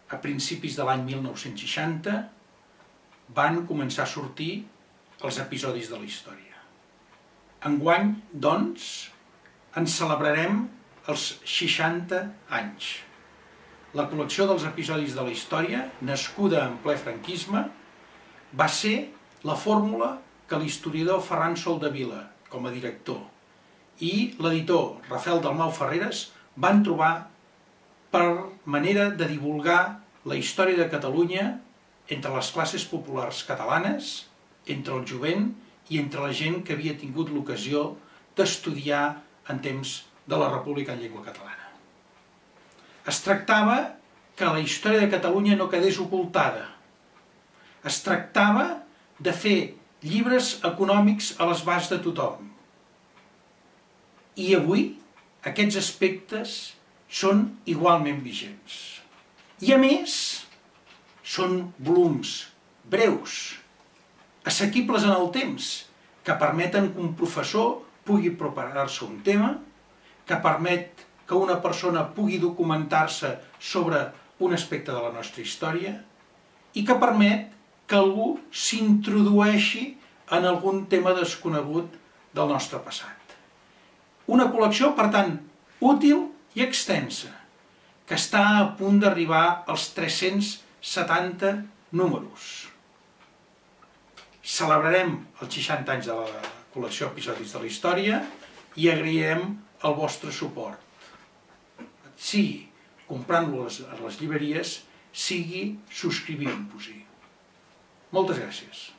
a principis de l'any 1960, van començar a sortir els episodis de la història. Enguany, doncs, ens celebrarem els 60 anys. La col·lecció dels episodis de la història, nascuda en ple franquisme, va ser la fórmula que l'historiador Ferran Soldevila, com a director, i l'editor Rafael Dalmau Ferreres van trobar per manera de divulgar la història de Catalunya entre les classes populars catalanes, entre el jovent i entre la gent que havia tingut l'ocasió d'estudiar en temps de la República en llengua catalana. Es tractava que la història de Catalunya no quedés ocultada. Es tractava de fer llibres econòmics a l'abast de tothom. I avui aquests aspectes són igualment vigents. I a més, són volums breus, assequibles en el temps, que permeten que un professor pugui preparar-se un tema, que permet que una persona pugui documentar-se sobre un aspecte de la nostra història i que permet que algú s'introdueixi en algun tema desconegut del nostre passat. Una col·lecció, per tant, útil i extensa, que està a punt d'arribar als 370 números. Celebrarem els 60 anys de la col·lecció Episodis de la Història i agrairem el vostre suport. Sigui comprant-lo a les llibreries, sigui subscrivint-vos-hi. Moltes gràcies.